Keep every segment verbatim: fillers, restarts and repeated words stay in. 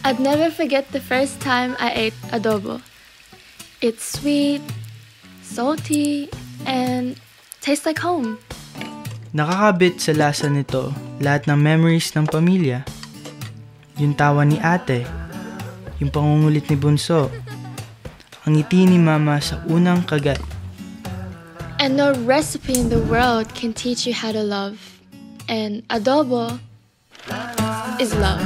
I'd never forget the first time I ate adobo. It's sweet, salty, and tastes like home. Nakakabit sa lasa nito lahat ng memories ng pamilya. Yung tawa ni ate, yung pangungulit ni Bunso, ang ngiti ni Mama sa unang kagat. And no recipe in the world can teach you how to love. And adobo is love.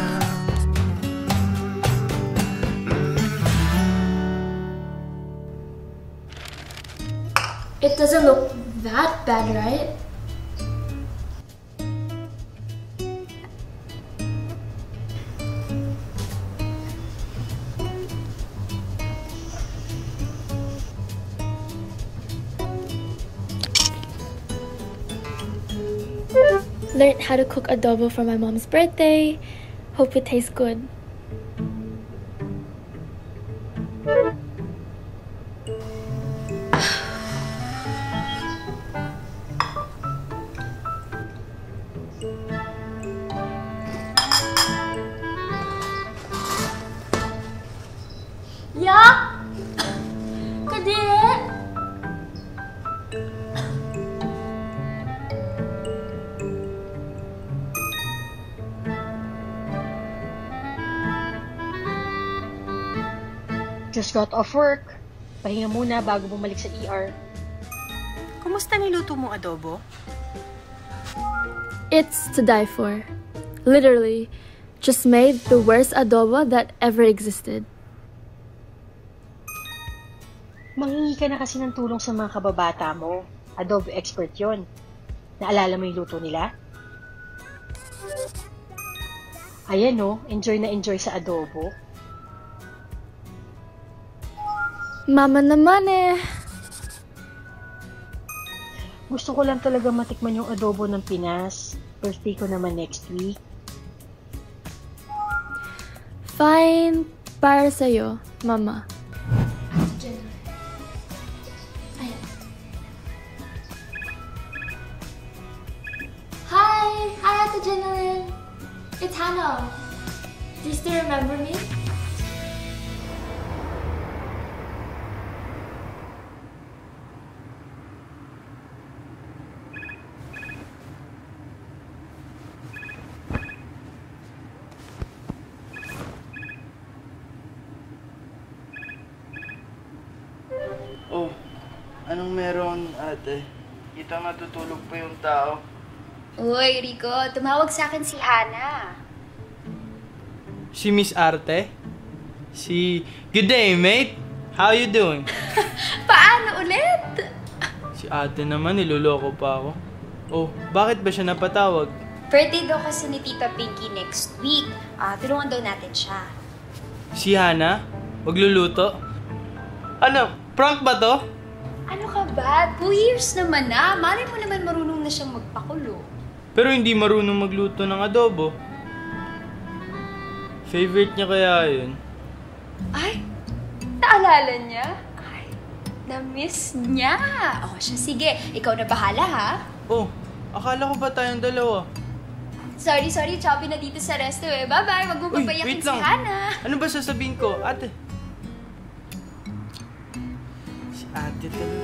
It doesn't look that bad, right? Learned how to cook adobo for my mom's birthday. Hope it tastes good. Yeah? Kadiri? Just got off work. Pahinga muna bago bumalik sa E R. Kumusta niluto mo adobo? It's to die for. Literally, just made the worst adobo that ever existed. Manghingi ka na kasi ng tulong sa mga kababata mo. Adobo expert yon. Naalala mo yung luto nila? Ayan o, enjoy na enjoy sa adobo. Mama naman eh. Gusto ko lang talaga matikman yung adobo ng Pinas. Birthday ko naman next week. Fine para sa'yo, Mama. Hi! Hi, Ate Jenilyn! It's Hannah. Do you still remember me? Oh, anong meron, ate? Kita natutulog pa yung tao. Uy, Rico, tumawag sa akin si Hannah. Si Miss Arte? Si... Good day, mate! How you doing? Paano ulit? Si ate naman, niloloko pa ako. Oh, bakit ba siya napatawag? Birthday daw kasi ni Tita Pinky next week. Ah, tulungan daw natin siya. Si Hannah? Magluluto? Ano? Prank ba to? Ano ka ba? Two years naman na. Malay mo naman marunong na siyang magpakulo. Pero hindi marunong magluto ng adobo. Favorite niya kaya yun? Ay, naalala niya? Ay, na-miss niya. O siya, sige. Ikaw na bahala, ha? Oh, akala ko ba tayong dalawa? Sorry, sorry. Choppy na dito sa resto eh. Bye-bye. Wag mo Uy, papayakin wait si lang. Hannah. Ano ba sasabihin ko? Ate. Si ate talaga.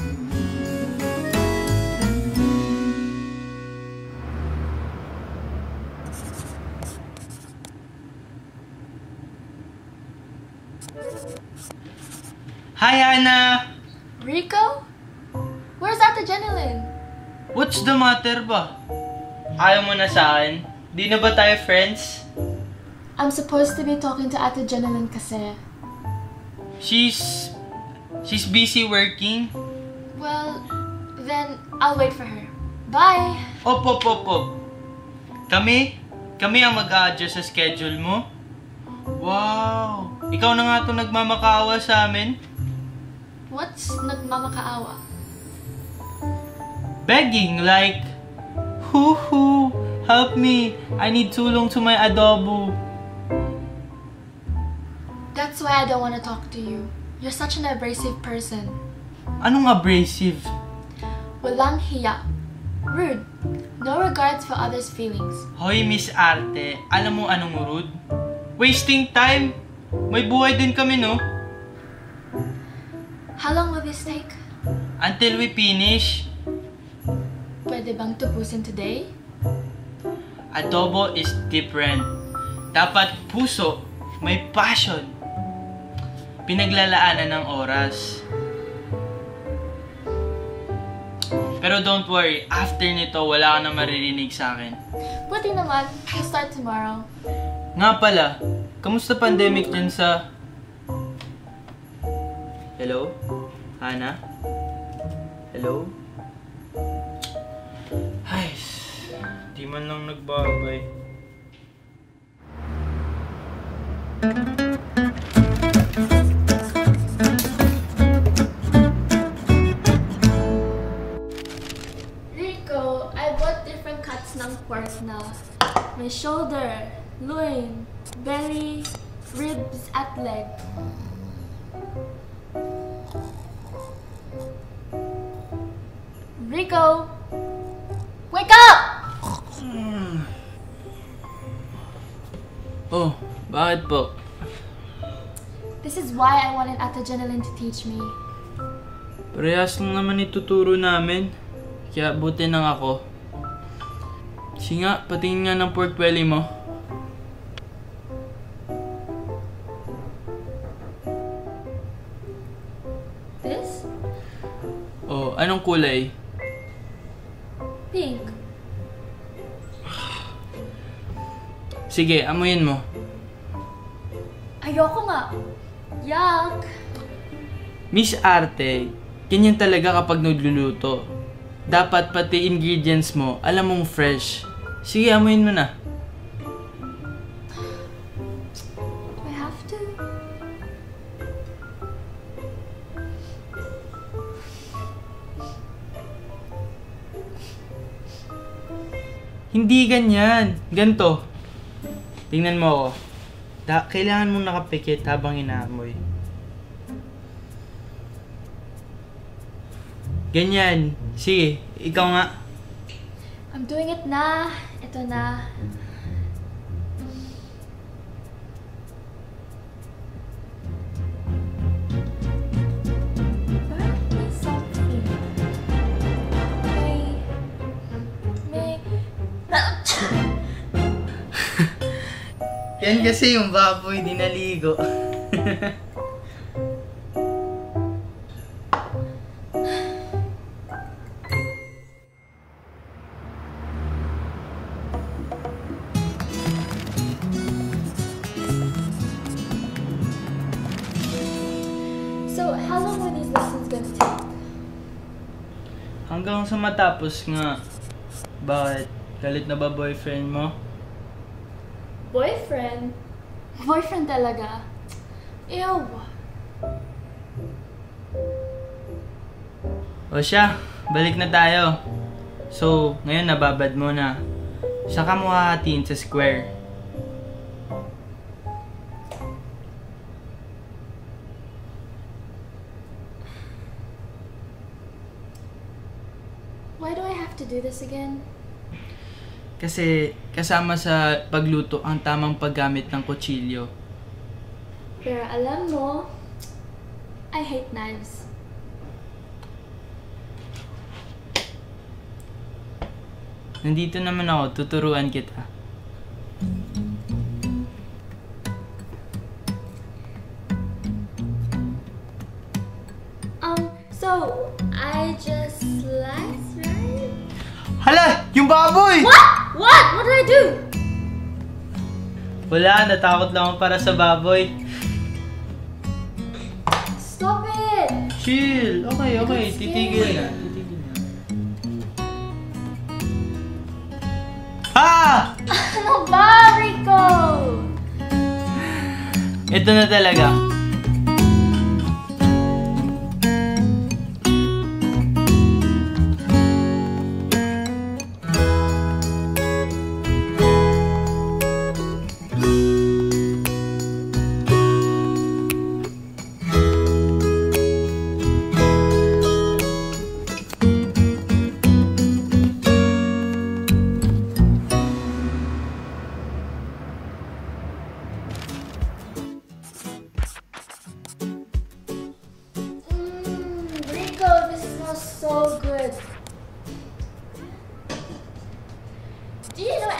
Hi, Hannah! Rico? Where's Ate Jenilyn? What's the matter ba? Ayaw mo na sa akin? Di na ba tayo friends? I'm supposed to be talking to Ate Jenilyn kasi. She's... She's busy working. Well, then I'll wait for her. Bye! Op, op, op, op. Kami? Kami ang mag-a-adjust sa schedule mo? Wow! Ikaw na nga itong nagmamakaawa sa amin? What's nagmamakaawa? Begging, like... Hoo-hoo! Help me! I need tulong to my adobo. That's why I don't want to talk to you. You're such an abrasive person. Anong abrasive? Walang hiya. Rude. No regards for others' feelings. Hoy, Miss Arte, alam mo anong rude? Wasting time? May buhay din kami, no? How long will this take? Until we finish. Pwede bang tubusin today? Adobo is different. Dapat puso, may passion. Pinaglalaanan ng oras. Pero don't worry, after nito, wala ka na maririnig sa akin. Buti naman, we'll start tomorrow. Nga pala, kamusta pandemic dyan sa... Hello? Hana? Hello? Ay, di man lang nagbabay. Rico, I bought different cuts ng pork na. May shoulder, loin, belly, ribs at leg. Rico! Wake up! Oh, bakit po? This is why I wanted Ate Jeneline to teach me. Parehas lang naman ituturo namin. Kaya buti nang ako. Sige nga, patingin nga ng pork belly mo. This? Oh, anong kulay? Pink. Sige, amuyin mo. Ayoko nga. Yuck! Miss Arte, ganyan talaga kapag nagluluto. Dapat pati ingredients mo, alam mong fresh. Sige, amuyin mo na. I have to. Hindi ganyan. Ganto. Tingnan mo ako. Da kailangan mong nakapikit habang inaamoy. Ganyan. Sige, ikaw nga. I'm doing it na. Ito na. Parang may something. May... May... Yan kasi yung baboy di naligo. So, how long were these lessons gonna take? Hanggang sa matapos nga. Bakit? Galit na ba boyfriend mo? Boyfriend? Boyfriend talaga? Ew! O siya, balik na tayo. So, ngayon nababad mo na. Saka mo hahatiin sa square. Why do I have to do this again? Kasi kasama sa pagluto ang tamang paggamit ng kutsilyo. Pero alam mo, I hate knives. Nandito naman ako, tuturuan kita. Um, so, I just slice, right? Hala! Yung baboy! What? What? What did I do? Wala, natakot lang ako para sa baboy. Stop it! Chill! Okay, okay. I'm scared. Titigil na. Titigil na. Ha! Ano ba, Rico? Ito na talaga.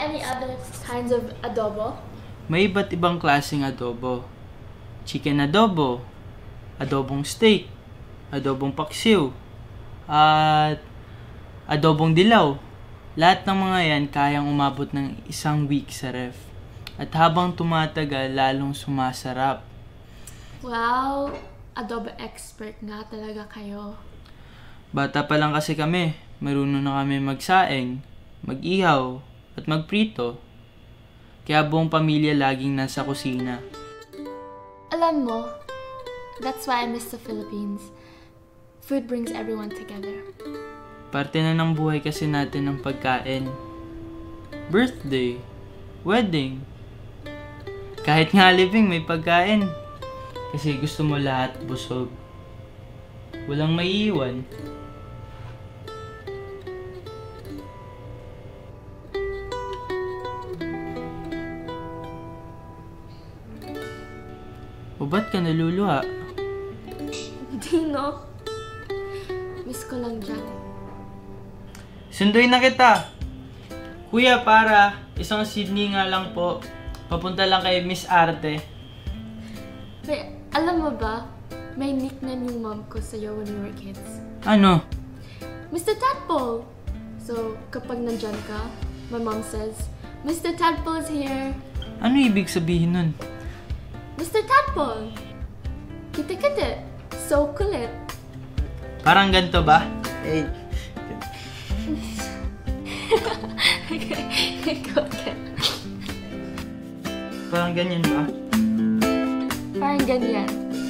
any other kinds of adobo? May iba't ibang klaseng adobo. Chicken adobo, adobong steak, adobong paksiw, at adobong dilaw. Lahat ng mga yan kayang umabot ng isang week sa ref. At habang tumatagal, lalong sumasarap. Wow, adobo expert nga talaga kayo. Bata pa lang kasi kami, marunong na kami magsaing, mag-ihaw, at magprito. Kaya buong pamilya laging nasa kusina. Alam mo, that's why I miss the Philippines. Food brings everyone together. Parte na ng buhay kasi natin ng pagkain. Birthday, wedding. Kahit nga living may pagkain. Kasi gusto mo lahat busog. Walang maiiwan. O ba't ka naluluha? Hindi, no? Miss ko lang dyan. Sunduin na kita! Kuya, para isang Sydney nga lang po. Papunta lang kay Miss Arte. May, alam mo ba, may nickname yung mom ko sa'yo when we were kids. Ano? Mister Tadpole! So, kapag nandyan ka, my mom says, Mister Tadpole is here. Ano ibig sabihin nun? Mister Tadpole! Kite-kite! So kulit! Parang ganito ba? Eh, Ikaw again. parang ganyan ba? Parang ganyan.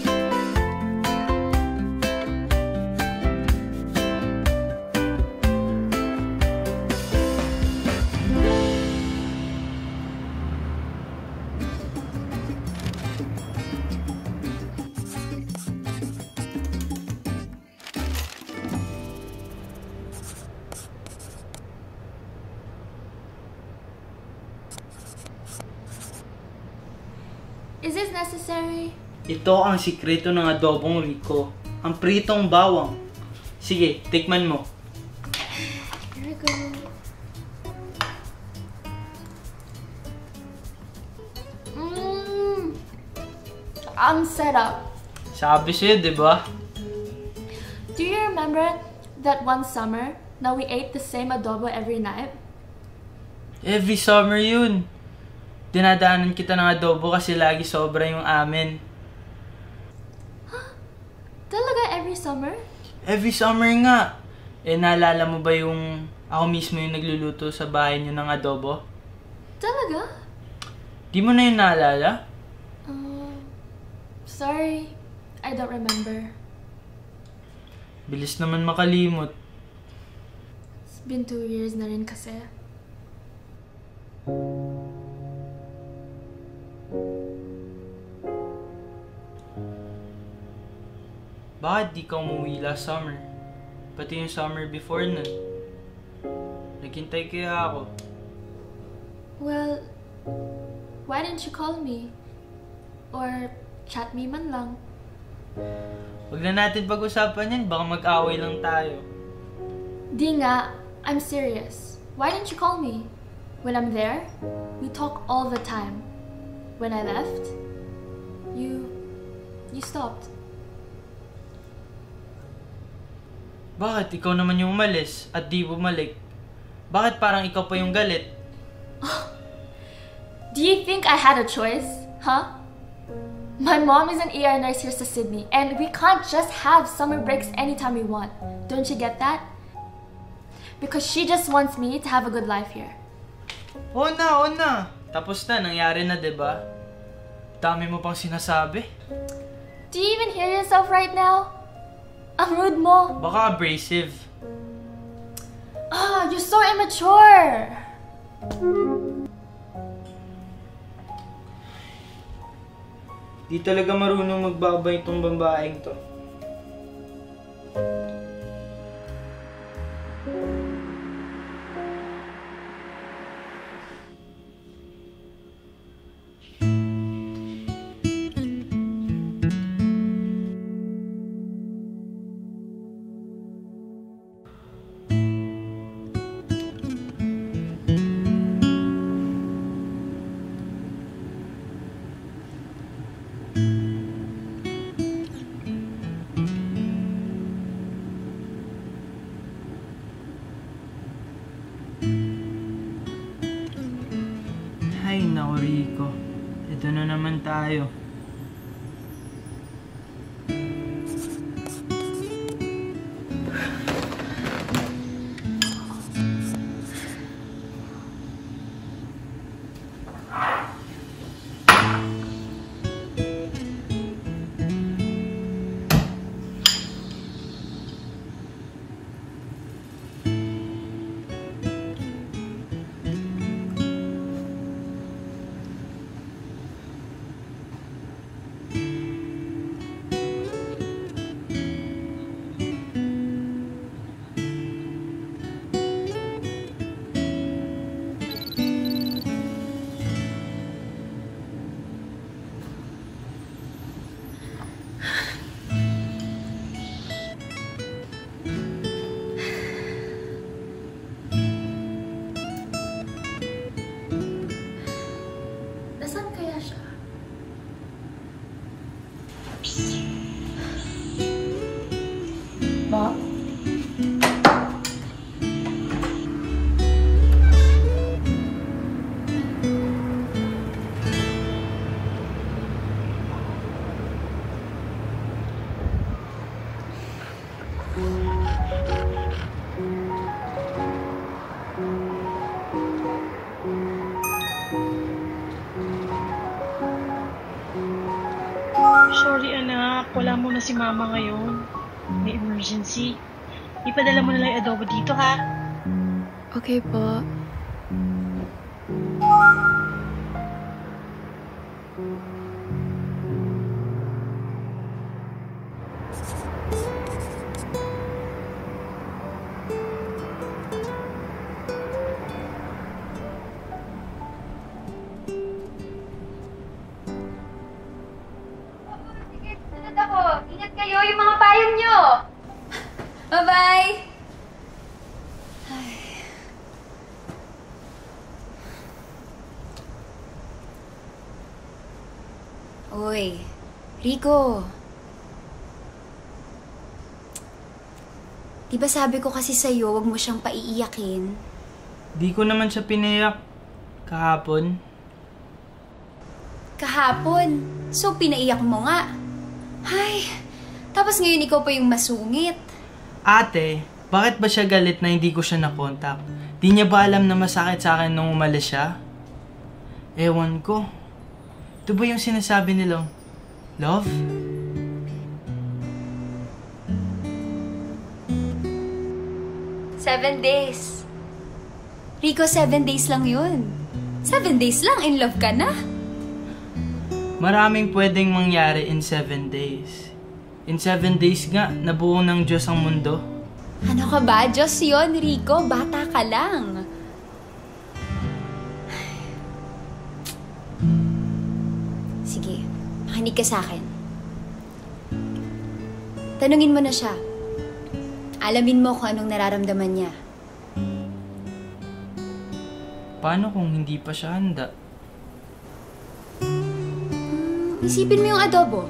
Is this necessary? Ito ang sikreto ng adobong Rico. Ang pritong bawang. Sige, tikman mo. Here we go. Mmm! Ang sarap. Sabi sa'yo, di ba? Do you remember that one summer na we ate the same adobo every night? Every summer yun. Dinadaanan kita ng adobo kasi lagi sobra yung amin. Talaga every summer? Every summer nga. Eh, naalala mo ba yung ako mismo yung nagluluto sa bahay niyo ng adobo? Talaga? Di mo na yun naalala? Uh, sorry, I don't remember. Bilis naman makalimot. It's been two years na rin kasi. Bakit di ka umuwi last summer? Pati yung summer before nun. Naghintay kaya ako. Well, why didn't you call me? Or chat me man lang? Huwag na natin pag-usapan yan, baka mag-away lang tayo. Di nga, I'm serious. Why didn't you call me? When I'm there, we talk all the time. When I left, you... you stopped. Bakit ikaw naman yung umalis at di bumalik? Bakit parang ikaw pa yung galit? Do you think I had a choice? Huh? My mom is an E R nurse here sa Sydney, and we can't just have summer breaks anytime we want. Don't you get that? Because she just wants me to have a good life here. Oo na, oo na. Tapos na, nangyari na, diba? Dami mo pang sinasabi. Do you even hear yourself right now? Ang rude mo. Baka abrasive. Ah, you're so immature. Di talaga marunong magbabay itong babaeng to. Hay naku, Rico. Ito na naman tayo. Nasaan kaya siya? Ba? Sorry anak, wala mo na si mama ngayon. May emergency. Ipadala mo na lang yung adobo dito ha. Okay po. Sige, sunod ako. Ingat kayo yung mga payong nyo. Bye-bye! Ay. Uy, Rico. Di ba sabi ko kasi sa'yo, wag mo siyang paiiyakin? Di ko naman siya pinayak kahapon. Kahapon. So, pinaiyak mo nga. Ay, tapos ngayon ikaw pa yung masungit. Ate, bakit ba siya galit na hindi ko siya nakontak? Di niya ba alam na masakit sa akin nung umalis siya? Ewan ko. Ito ba yung sinasabi nilang love? Seven days. Rico, seven days lang yun. Seven days lang, in love ka na. Maraming pwedeng mangyari in seven days. In seven days nga, nabuo ng Diyos ang mundo. Ano ka ba? Diyos yun, Rico. Bata ka lang. Sige, makinig ka sa akin. Tanungin mo na siya. Alamin mo kung anong nararamdaman niya. Paano kung hindi pa siya handa? Isipin mo yung adobo.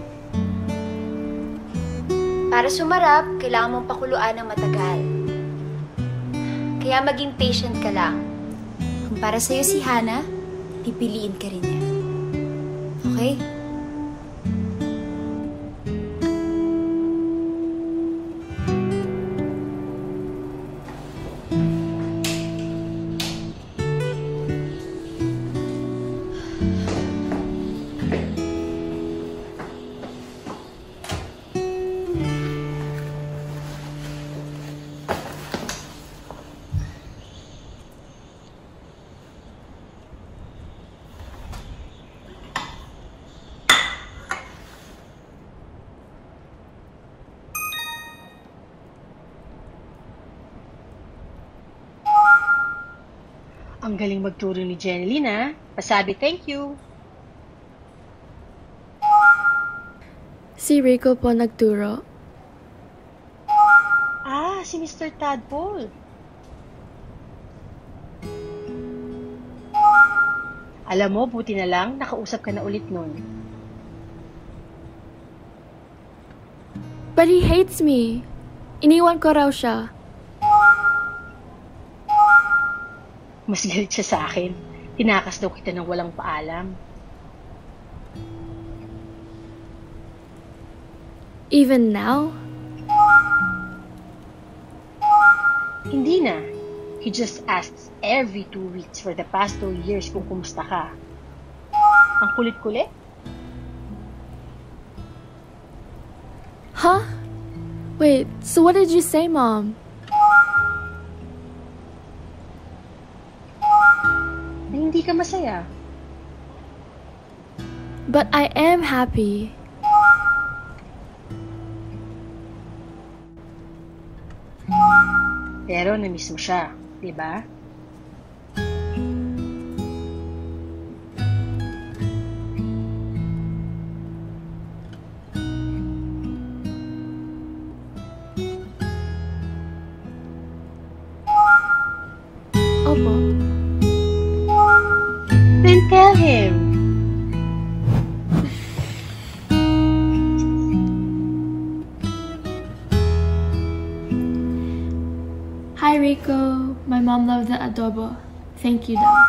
Para sumarap, kailangan mong pakuluan ng matagal. Kaya maging patient ka lang. Kung para sa'yo si Hana, pipiliin ka rin niya. Okay? Ang galing magturo ni Jeneline ha. Pasabi thank you. Si Rico po nagturo. Ah, si Mister Tadpole. Alam mo, buti na lang, nakausap ka na ulit nun. But he hates me. Iniwan ko raw siya. Mas galit siya sa akin. Tinakas daw kita ng walang paalam. Even now? Hindi na. He just asks every two weeks for the past two years kung kumusta ka. Ang kulit-kulit? Huh? Wait, so what did you say, Mom? Na hindi ka masaya. But I am happy. Pero na-miss mo siya, di ba? Opo. Then tell him. Hi, Rico. My mom loved the adobo. Thank you, Dad.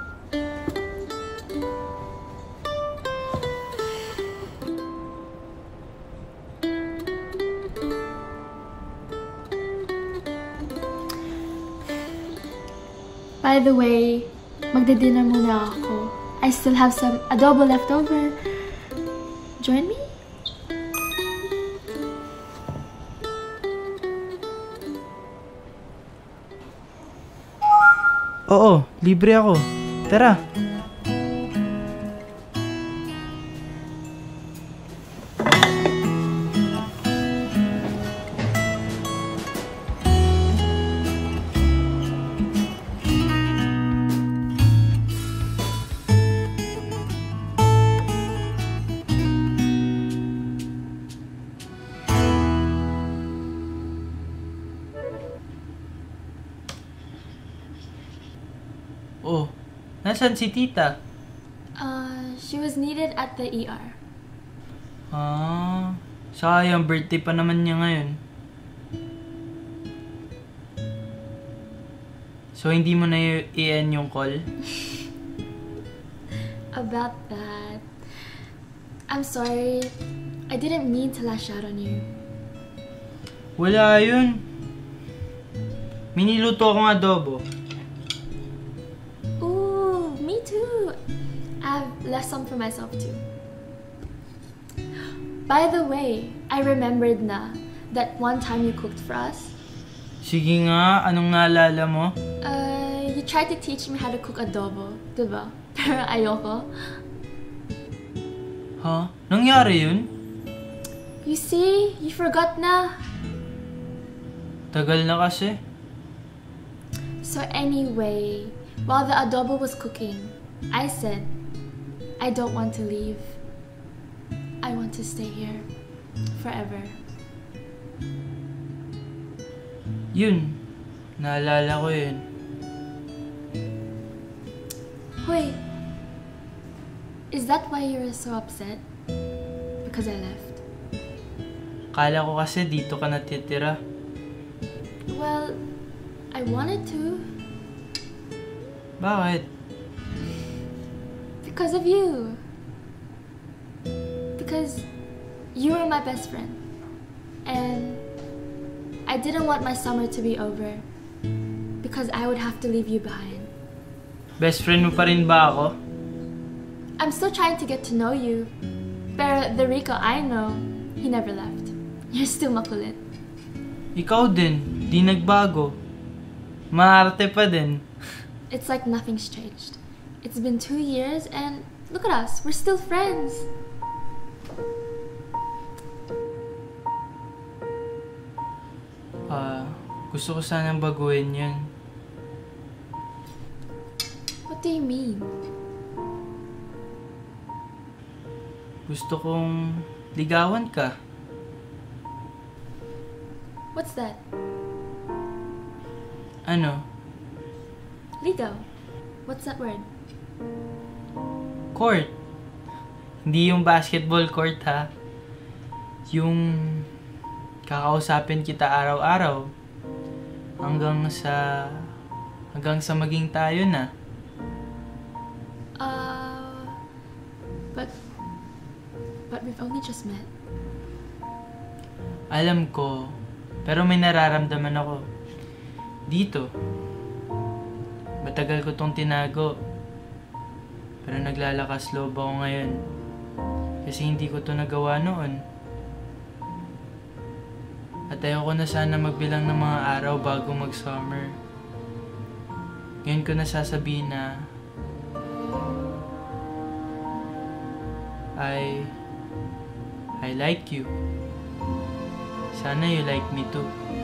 By the way, magdi-dinner muna ako. I still have some adobo left over. Join me? Oo, libre ako. Tara. Oh, nasan si tita? Uh, she was needed at the E R. Ah, sayang, birthday pa naman niya ngayon. So, hindi mo na i- i-end yung call? About that, I'm sorry. I didn't mean to lash out on you. Wala yun. Miniluto akong adobo. Ooh, me too. I've left some for myself too. By the way, I remembered na that one time you cooked for us. Sige nga, anong naalala mo? Uh, you tried to teach me how to cook adobo, diba? Pero ayoko. Ha? Nangyari yun? You see, you forgot na. Tagal na kasi. So anyway, while the adobo was cooking, I said, I don't want to leave. I want to stay here forever. Yun. Naalala ko yun. Wait, is that why you were so upset? Because I left? Kala ko kasi dito ka natitira. Well, I wanted to. Bakit? Because of you. Because you were my best friend. And I didn't want my summer to be over. Because I would have to leave you behind. Best friend mo pa rin ba ako? I'm still trying to get to know you. Pero the Rico I know, he never left. You're still makulit. Ikaw din. Di nagbago. Maarte pa din. It's like nothing's changed. It's been two years and look at us. We're still friends. Ah, gusto ko sanang baguhin yun. What do you mean? Gusto kong ligawan ka. What's that? Ano? Ligaw. What's that word? Court. Hindi yung basketball court, ha? Yung kakausapin kita araw-araw hanggang sa hanggang sa maging tayo na. But, but we've only just met. Alam ko, pero may nararamdaman ako. Dito. Matagal ko tong tinago. Pero naglalakas loob ako ngayon. Kasi hindi ko to nagawa noon. At ayoko na sana magbilang ng mga araw bago mag-summer. Ngayon ko nasasabihin na I... I like you. Sana you like me too.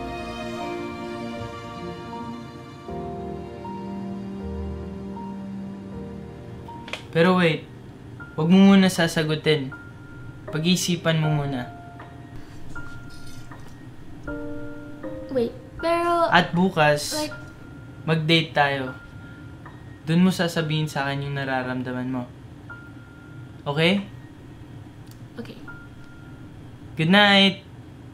Pero wait, wag mo muna sasagutin. Pag-iisipan mo muna. Wait, pero... At bukas, like, mag-date tayo. Doon mo sasabihin sa akin yung nararamdaman mo. Okay? okay. Good night!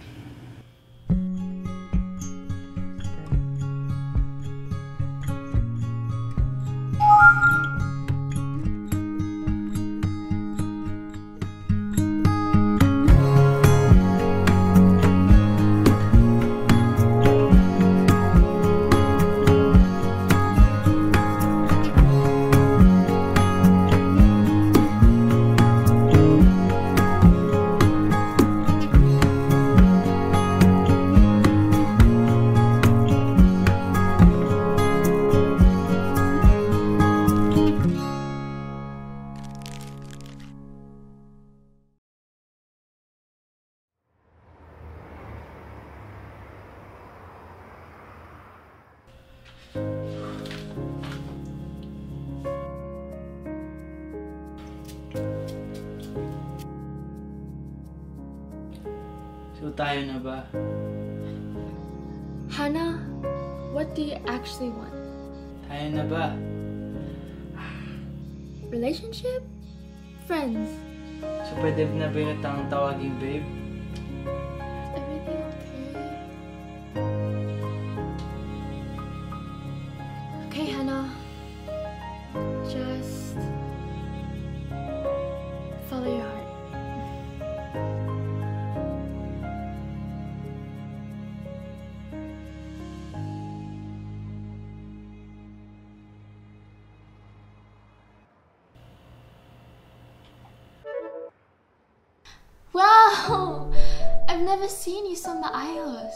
So tayo na ba? Hannah, what do you actually want? Tayo na ba? Relationship? Friends? So pwede na ba yung tang tawaging babe? Is everything okay? Okay, Hannah. Just follow your heart. Wow! I've never seen you so maayos.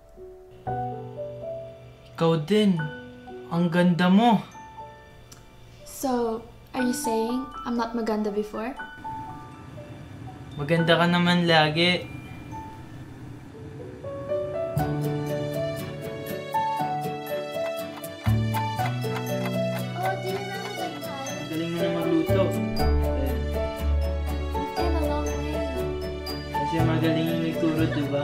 Ikaw din. Ang ganda mo. So, are you saying I'm not maganda before? Maganda ka naman lagi. Oh, do you remember that time? Galing mo na magluto. Eh, You came a long way. kasi magaling yung nagturo, diba?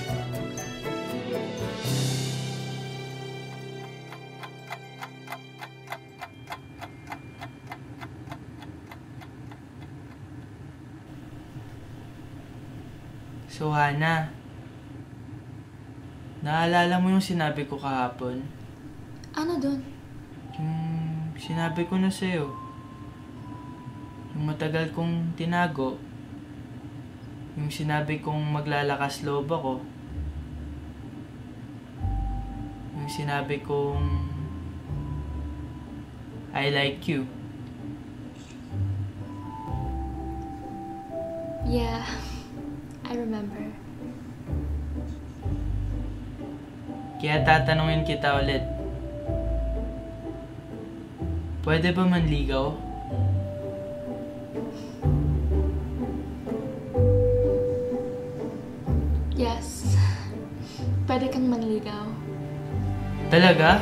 So, Hannah, naalala mo yung sinabi ko kahapon? Ano dun? Yung sinabi ko na sa'yo. Yung matagal kong tinago. Yung sinabi kong maglalakas loob ako. Yung sinabi kong I like you. Yeah, I remember. Kaya tatanungin kita ulit. Pwede ba manligaw? Yes. Pwede kang manligaw. Talaga?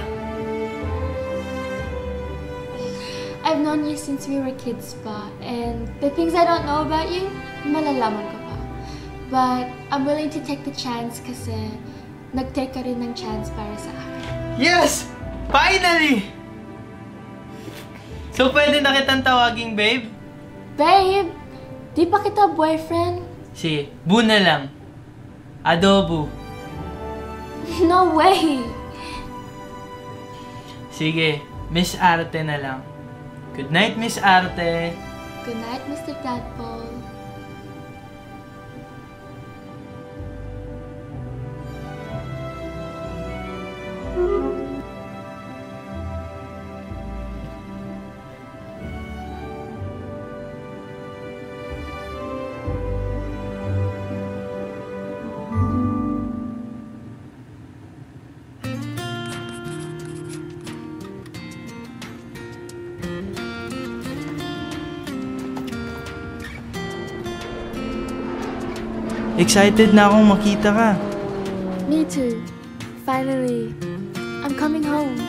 I've known you since we were kids pa, and the things I don't know about you, malalaman ko pa. But I'm willing to take the chance kasi nag-take ka rin ng chance para sa akin. Yes! Finally! So pwede na kitang tawaging babe? Babe, di pa kita boyfriend? Sige, bu na lang. Adobo. No way! Sige, Miss Arte na lang. Good night, Miss Arte. Good night, Mister Tadpole. Excited na akong makita ka. Me too. Finally, I'm coming home.